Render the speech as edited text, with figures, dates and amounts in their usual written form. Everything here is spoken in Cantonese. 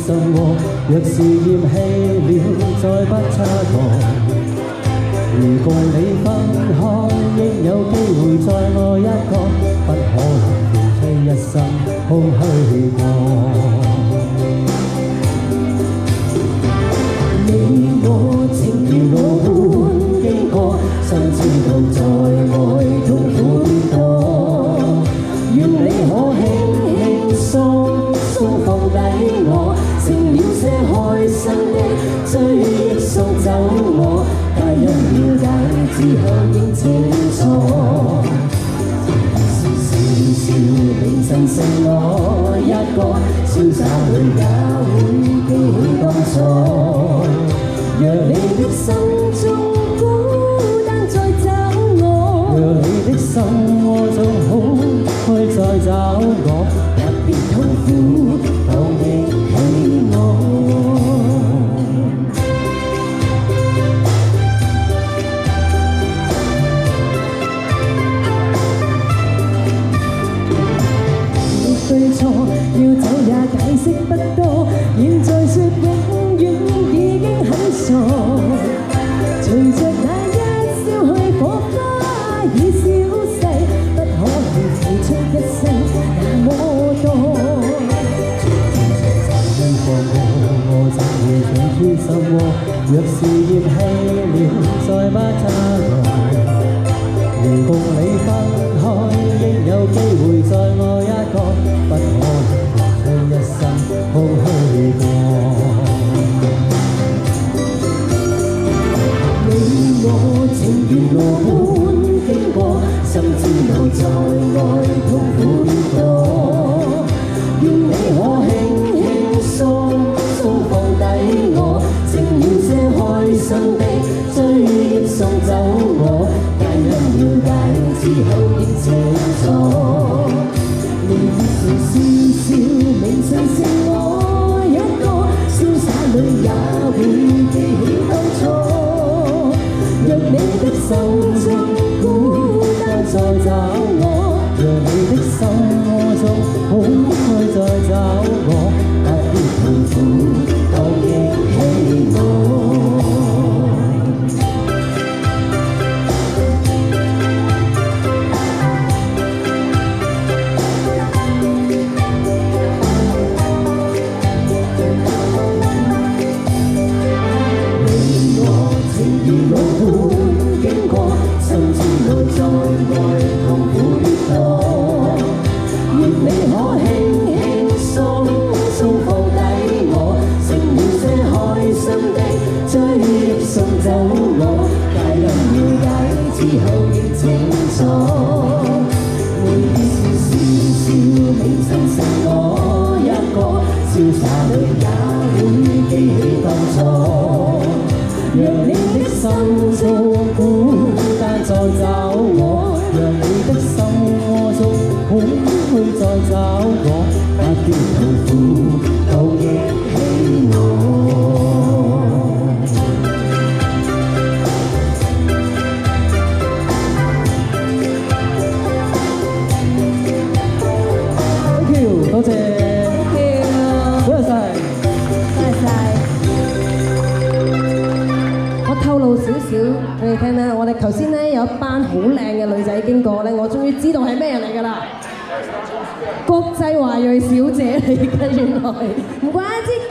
什麼？若是厭棄了，再不差錯。如共你分開，應有機會再愛一個，不可能斷飛一生空虛過。你我情如路般經過，心知道在愛痛苦必多。願你可輕輕鬆鬆放低我，剩了些開心的追憶送走我，皆因了解之後認清楚。笑笑明晨剩我一個，瀟灑裏也會記起當初。若你的心中孤單再找我，若你的心窩中空虛再找我，不必痛苦，當憶起我。對錯要走也解釋不多，現在說永遠已經很傻。隨着那一燒去火花已消逝，不可能付出一生那麼多。曾放我怎會想於心窩？若是厭棄了，再不差錯。如共你分開，應有機會再愛一個，不可能斷一生空虛過。你我情如路般經過，心知道在愛痛苦必多。願你可輕輕鬆鬆放低我，剩了些開心的追憶送走我。了解之後認清楚，你笑笑明晨剩我一個，瀟灑裏也會記起當初。若你的心中孤單再找我，若你的心窩中空虛再找我，不必痛苦，當憶起我。送走我，皆因了解之後認清楚。每天笑笑明晨剩我一個，瀟灑裏也會記起當初。若你的心中孤單再找我，若你的心窩中空虛再找我，不必痛苦，當憶起我。多謝，多謝晒，多謝晒。我透露少少俾你聽啦，我哋頭先咧有一班好靚嘅女仔經過咧，我終於知道係咩人嚟㗎啦，國際華裔小姐嚟嘅原來，唔怪之。